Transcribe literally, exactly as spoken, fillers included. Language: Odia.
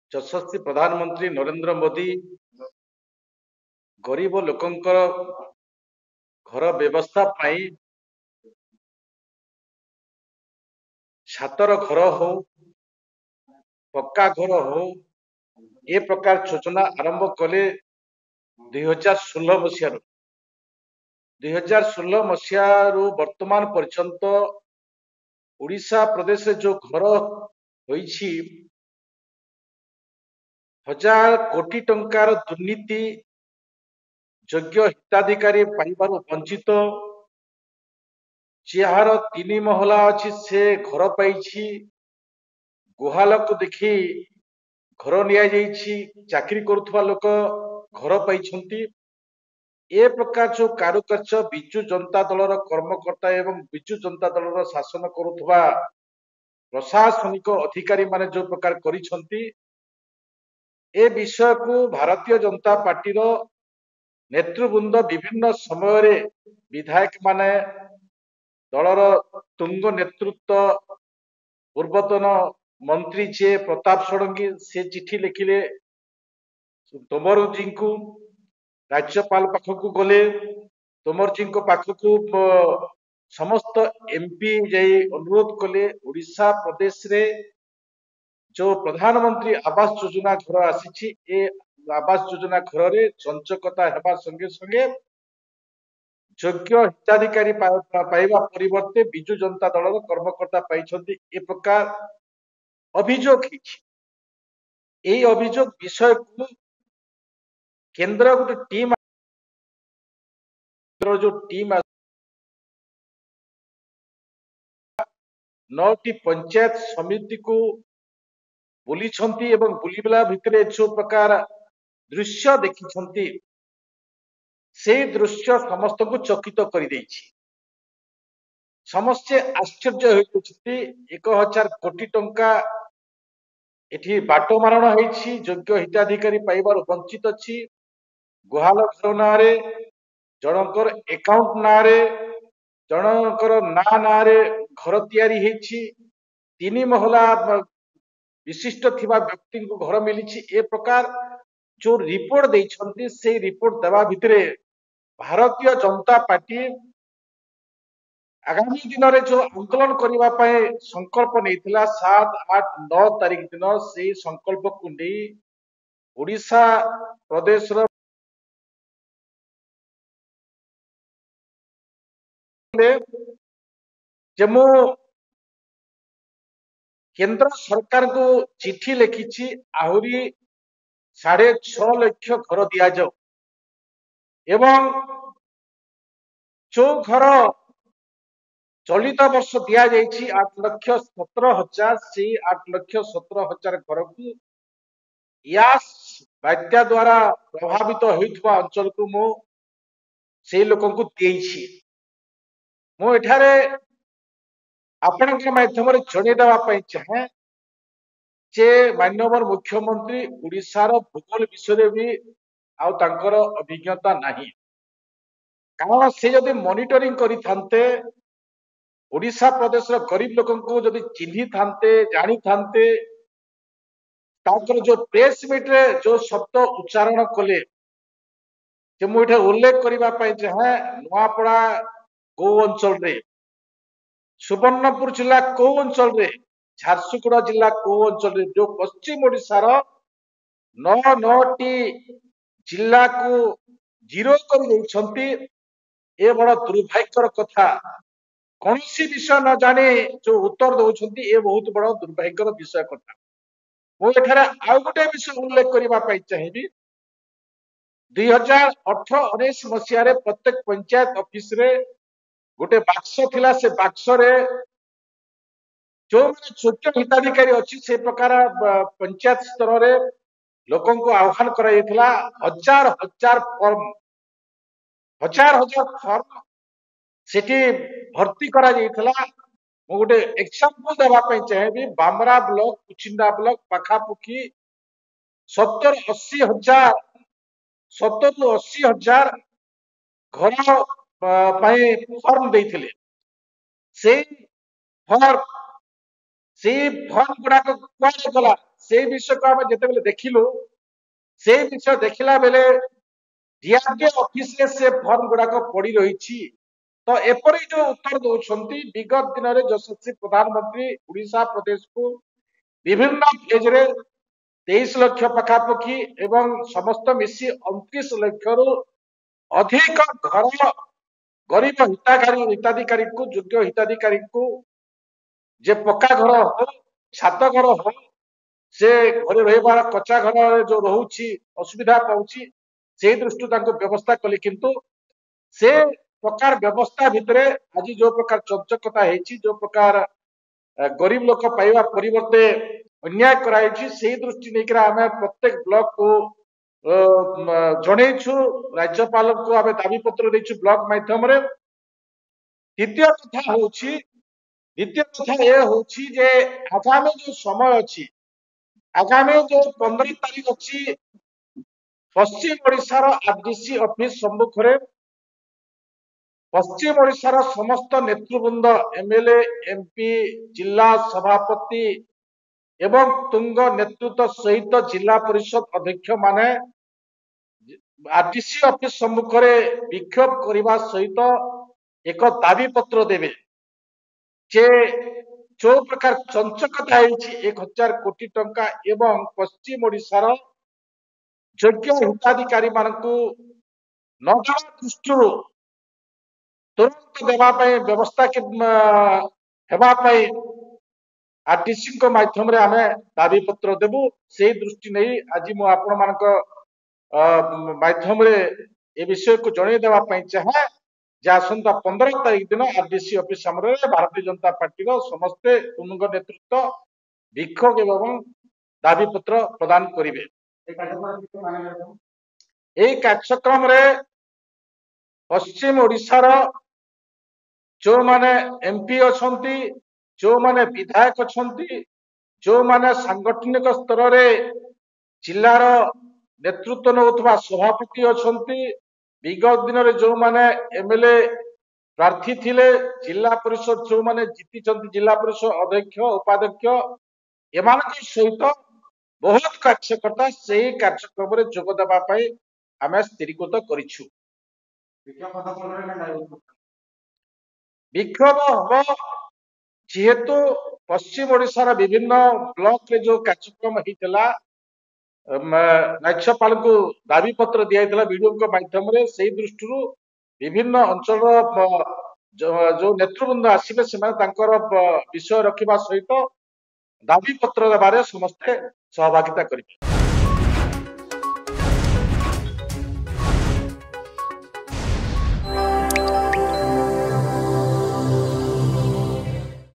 ଯଶସ୍ୱୀ ପ୍ରଧାନମନ୍ତ୍ରୀ ନରେନ୍ଦ୍ର ମୋଦି ଗରିବ ଲୋକଙ୍କର ଘର ବ୍ୟବସ୍ଥା ପାଇଁ ଛାତର ଘର ହଉ ପକ୍କା ଘର ହଉ ଏ ପ୍ରକାର ଯୋଜନା ଆରମ୍ଭ କଲେ ଦୁଇ ହଜାର ଷୋହଳ ମସିହାରୁ ଦୁଇ ହଜାର ଷୋହଳ ମସିହାରୁ ବର୍ତ୍ତମାନ ପର୍ଯ୍ୟନ୍ତ ଓଡ଼ିଶା ପ୍ରଦେଶରେ ଯୋଉ ଘର ହୋଇଛି ହଜାର କୋଟି ଟଙ୍କାର ଦୁର୍ନୀତି ଯୋଗ୍ୟ ହିତାଧିକାରୀ ପାଇବାରୁ ବଞ୍ଚିତ ଯାହାର ତିନି ମହଲା ଅଛି ସେ ଘର ପାଇଛି ଗୁହାଲକୁ ଦେଖି ଘର ନିଆଯାଇଛି ଚାକିରି କରୁଥିବା ଲୋକ ଘର ପାଇଛନ୍ତି ଏ ପ୍ରକାର ଯୋଉ କାରୁକାର୍ଯ୍ୟ ବିଜୁ ଜନତା ଦଳର କର୍ମକର୍ତ୍ତା ଏବଂ ବିଜୁ ଜନତା ଦଳର ଶାସନ କରୁଥିବା ପ୍ରଶାସନିକ ଅଧିକାରୀ ମାନେ ଯୋଉ ପ୍ରକାର କରିଛନ୍ତି ଏ ବିଷୟକୁ ଭାରତୀୟ ଜନତା ପାର୍ଟିର ନେତୃବୃନ୍ଦ ବିଭିନ୍ନ ସମୟରେ ବିଧାୟକ ମାନେ ଦଳର ତୁଙ୍ଗ ନେତୃତ୍ୱ ପୂର୍ବତନ ମନ୍ତ୍ରୀ ଯେ ପ୍ରତାପ ଷଡ଼ଙ୍ଗୀ ସେ ଚିଠି ଲେଖିଲେ ତୋମରଜୀଙ୍କୁ ରାଜ୍ୟପାଳ ପାଖକୁ ଗଲେ ତୋମରଜୀଙ୍କ ପାଖକୁ ସମସ୍ତ ଏମପି ଯାଇ ଅନୁରୋଧ କଲେ ଓଡ଼ିଶା ପ୍ରଦେଶରେ ଯୋଉ ପ୍ରଧାନମନ୍ତ୍ରୀ ଆବାସ ଯୋଜନା ଘର ଆସିଛି ଏ ଆବାସ ଯୋଜନା ଘରରେ ଚଞ୍ଚକତା ହେବା ସଙ୍ଗେ ସଙ୍ଗେ ଯୋଗ୍ୟ ହିତାଧିକାରୀ ପାଇବା ପରିବର୍ତ୍ତେ ବିଜୁ ଜନତା ଦଳର କର୍ମକର୍ତ୍ତା ପାଇଛନ୍ତି ଏ ପ୍ରକାର ଅଭିଯୋଗ ହେଇଛି এই অভিযোগ বিষয়କୁ କେନ୍ଦ୍ର ଗୋଟେ ଟିମ୍ ଯୋଉ ଟିମ୍ ନଅଟି ପଞ୍ଚାୟତ ସମିତିକୁ ବୁଲିଛନ୍ତି ଏବଂ ବୁଲିଲା ଭିତରେ ଯୋଉ ପ୍ରକାର ଦୃଶ୍ୟ ଦେଖିଛନ୍ତି ସେଇ ଦୃଶ୍ୟ ସମସ୍ତଙ୍କୁ ଚକିତ କରିଦେଇଛି ସମସ୍ତେ ଆଶ୍ଚର୍ଯ୍ୟ ହୋଇଛନ୍ତି ଏକ ହଜାର କୋଟି ଟଙ୍କା ଏଠି ବାଟ ମାରଣ ହେଇଛି ଯୋଗ୍ୟ ହିତାଧିକାରୀ ପାଇବାରୁ ବଞ୍ଚିତ ଅଛି ଗୁହାଲ ଘର ନାଁରେ ଜଣଙ୍କର ଏକାଉଣ୍ଟ ନାଁରେ ଜଣଙ୍କର ନାଁ ନାଁରେ ଘର ତିଆରି ହେଇଛି ତିନି ମହଲା ବିଶିଷ୍ଟ ଥିବା ବ୍ୟକ୍ତିଙ୍କୁ ଘର ମିଳିଛି ଏ ପ୍ରକାର ଯୋଉ ରିପୋର୍ଟ ଦେଇଛନ୍ତି ସେଇ ରିପୋର୍ଟ ଦେବା ଭିତରେ ଭାରତୀୟ ଜନତା ପାର୍ଟି ଆଗାମୀ ଦିନରେ ଯୋଉ ଆନ୍ଦୋଳନ କରିବା ପାଇଁ ସଂକଳ୍ପ ନେଇଥିଲା ସାତ ଆଠ ନଅ ତାରିଖ ଦିନ ସେଇ ସଂକଳ୍ପକୁ ନେଇ ଓଡ଼ିଶା ପ୍ରଦେଶର ଯେ ମୁଁ କେନ୍ଦ୍ର ସରକାରଙ୍କୁ ଚିଠି ଲେଖିଛି ଆହୁରି ସାଢେ ଛଅ ଲକ୍ଷ ଘର ଦିଆଯାଉ ଏବଂ ଯୋଉ ଘର ଚଳିତ ବର୍ଷ ଦିଆଯାଇଛି ଆଠ ଲକ୍ଷ ସତର ହଜାର ସେଇ ଆଠ ଲକ୍ଷ ସତର ହଜାର ଘରକୁ ୟାସ୍ ବାତ୍ୟା ଦ୍ୱାରା ପ୍ରଭାବିତ ହେଉଥିବା ଅଞ୍ଚଳକୁ ମୁଁ ସେଇ ଲୋକଙ୍କୁ ଦେଇଛି ମୁଁ ଏଠାରେ ଆପଣଙ୍କ ମାଧ୍ୟମରେ ଜଣେଇଦେବା ପାଇଁ ଚାହେଁ ଯେ ମାନ୍ୟବର ମୁଖ୍ୟମନ୍ତ୍ରୀ ଓଡ଼ିଶାର ଭୂଗୋଳ ବିଷୟରେ ବି ଆଉ ତାଙ୍କର ଅଭିଜ୍ଞତା ନାହିଁ କାରଣ ସେ ଯଦି ମନିଟରିଂ କରିଥାନ୍ତେ ଓଡ଼ିଶା ପ୍ରଦେଶର ଗରିବ ଲୋକଙ୍କୁ ଯଦି ଚିହ୍ନିଥାନ୍ତେ ଜାଣିଥାନ୍ତେ ତାଙ୍କର ଯୋଉ ପ୍ରେସ ମିଟରେ ଯୋଉ ଶବ୍ଦ ଉଚ୍ଚାରଣ କଲେ ଯେ ମୁଁ ଏଠାରେ ଉଲ୍ଲେଖ କରିବା ପାଇଁ ଚାହେଁ ନୂଆପଡ଼ା କୋଉ ଅଞ୍ଚଳରେ ସୁବର୍ଣ୍ଣପୁର ଜିଲ୍ଲା କୋଉ ଅଞ୍ଚଳରେ ଝାରସୁଗୁଡ଼ା ଜିଲ୍ଲା କୋଉ ଅଞ୍ଚଳରେ ଯୋଉ ପଶ୍ଚିମ ଓଡ଼ିଶାର ନଅ ନଅଟି ଜିଲ୍ଲାକୁ ଜିରୋ କରିଦେଇଛନ୍ତି ଏ ବଡ ଦୁର୍ଭାଗ୍ୟର କଥା କୌଣସି ବିଷୟ ନ ଜାଣି ଯୋଉ ଉତ୍ତର ଦଉଛନ୍ତି ଏ ବହୁତ ବଡ ଦୁର୍ଭାଗ୍ୟର ବିଷୟ କଥା ମୁଁ ଏଠାରେ ଆଉ ଗୋଟେ ବିଷୟ ଉଲ୍ଲେଖ କରିବା ପାଇଁ ଚାହିଁବି ଦୁଇ ହଜାର ଅଠର ଉଣେଇଶ ମସିହାରେ ପ୍ରତ୍ୟେକ ପଞ୍ଚାୟତ ଅଫିସରେ ଗୋଟେ ବାକ୍ସ ଥିଲା ସେ ବାକ୍ସରେ ଯୋଉମାନେ ଯୋଗ୍ୟ ହିତାଧିକାରୀ ଅଛି ସେ ପ୍ରକାର ପଞ୍ଚାୟତ ସ୍ତରରେ ଲୋକଙ୍କୁ ଆହ୍ୱାନ କରାଯାଇଥିଲା ହଜାର ହଜାର ଫର୍ମ ହଜାର ହଜାର ଫର୍ମ ସେଠି ଭର୍ତ୍ତି କରାଯାଇଥିଲା ମୁଁ ଗୋଟେ ଏକ୍ସାମ୍ପଲ ଦେବା ପାଇଁ ଚାହିଁବି ବାମରା ବ୍ଲକ କୁଚିଣ୍ଡା ବ୍ଲକ ପାଖାପାଖି ସତର ଅଶୀ ହଜାର ସତରରୁ ଅଶୀ ହଜାର ଘର ପାଇଁ ଫର୍ମ ଦେଇଥିଲେ ସେଇ ଫର୍ମ ସେଇ ଫର୍ମ ଗୁଡାକ କୁଆଡେ ଗଲା से विषय को आम जिते देखिलु से विषय देखला बेले डीआरडीए ऑफिस रे से फॉर्म गुड़ाक पड़ी रही तो एपरी जो उत्तर दौरान विगत दिन में यशस्वी प्रधानमंत्री उड़ीसा प्रदेश को विभिन्न फेज रे तेईस लक्ष पखापखी एवं समस्त मिसी उनतीस लक्ष रु अधिक घर गरीब हिताधिकारी हिताधिकारी को योग्य हिताधिकारी को जे पक्का घर हो छात घर हो से घर रही कच्चा घर जो रोची असुविधा पाऊँ से दृष्टि व्यवस्था कली किंतु से प्रकार व्यवस्था भितर आज जो प्रकार चंचकता है जो प्रकार गरीब लोक पाइबा परिवर्ते अन्याय कराई से दृष्टि नहीं आम प्रत्येक ब्लॉक को जनईछु राज्यपाल को आम दाबी पत्र देचु ब्लॉक माध्यम द्वितीय कथा हूँ द्वितीय कथा ये हूँ जे आगामी जो समय अच्छी आगामी जो पंद्रह तारीख अच्छी पश्चिम ओडिशार आरडीसी ऑफिस सम्मुखें पश्चिम ओडिशार समस्त नेतृवृंद एमएलए एमपी जिला सभापति एवं तुंग नेतृत्व सहित जिला परिषद अध्यक्ष माने आरडीसी ऑफिस सम्मुखें विक्षोभ करने सहित एक दाबी पत्र देवे जे जो प्रकार चंचकता एक हजार कोटी टंका एवं पश्चिम ओडिशार योग्य हिताधिकारी मानू नगद दृष्टि तुरंत देवाई व्यवस्था आरटीसी माध्यम आम दाबी पत्र देबू से दृष्टि नहीं आज मु आपण मानक माध्यम ए विषय को जनईदेवाई चाहे जे आसंता पंद्रह तारीख दिन आरडीसी ऑफिस सामने भारतीय जनता पार्टी समस्ते तुंग नेतृत्व विक्षोभ एवं दाबी पत्र प्रदान करेंगे। यही कार्यक्रम पश्चिम ओडिशार जो माने एमपी अच्छा जो माने विधायक अच्छा जो माने सांगठनिक स्तर में जिलार नेतृत्व नौथुवा सभापति अच्छा विगत दिन में जो माने एमएलए प्रार्थी थिले जिला परिषद जो माने जीति जिला परिषद अध्यक्ष उपाध्यक्ष एमान सहित बहुत कार्यकर्ता से कार्यक्रम में जोगदेवाई आम स्थिरीकृत करिछु। विक्षोभ हम जेहेतु पश्चिम ओडिशार विभिन्न ब्लॉक रे जो कार्यक्रम होता राज्यपाल को दाबी पत्र दिया वीडियो माध्यम से दृष्टि विभिन्न अंचल जो नेतृवृंद आसवे से विषय रखा सहित दाबी पत्र देवारे समस्ते सहभागिता करेंगे।